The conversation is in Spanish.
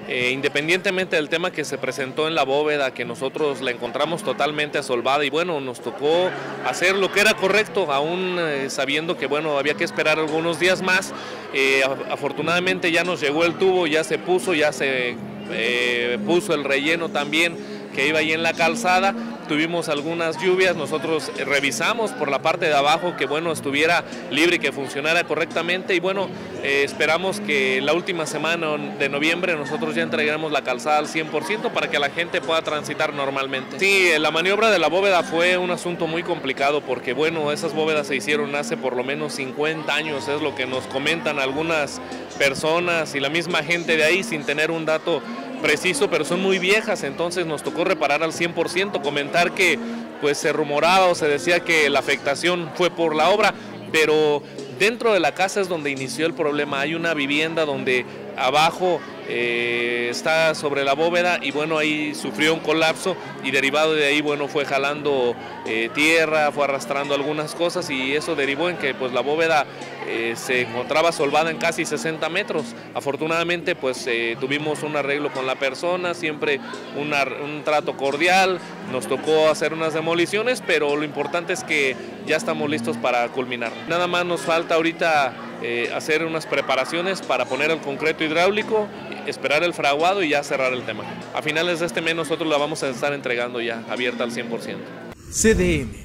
Independientemente del tema que se presentó en la bóveda, que nosotros la encontramos totalmente asolvada y bueno, nos tocó hacer lo que era correcto, aún sabiendo que bueno, había que esperar algunos días más. Afortunadamente ya nos llegó el tubo, ya se puso, puso el relleno también que iba ahí en la calzada. Tuvimos algunas lluvias, nosotros revisamos por la parte de abajo que bueno, estuviera libre y que funcionara correctamente y bueno, esperamos que la última semana de noviembre nosotros ya entregamos la calzada al 100% para que la gente pueda transitar normalmente. Sí, la maniobra de la bóveda fue un asunto muy complicado porque bueno, esas bóvedas se hicieron hace por lo menos 50 años, es lo que nos comentan algunas personas y la misma gente de ahí sin tener un dato preciso, pero son muy viejas, entonces nos tocó reparar al 100%, comentar que pues se rumoraba o se decía que la afectación fue por la obra, pero dentro de la casa es donde inició el problema. Hay una vivienda donde abajo está sobre la bóveda y bueno, ahí sufrió un colapso y derivado de ahí bueno, fue jalando tierra, fue arrastrando algunas cosas y eso derivó en que pues la bóveda se encontraba solvada en casi 60 metros. Afortunadamente pues tuvimos un arreglo con la persona, siempre un trato cordial, nos tocó hacer unas demoliciones, pero lo importante es que ya estamos listos para culminar. Nada más nos falta ahorita hacer unas preparaciones para poner el concreto hidráulico, esperar el fraguado y ya cerrar el tema. A finales de este mes nosotros la vamos a estar entregando ya abierta al 100%. CDN.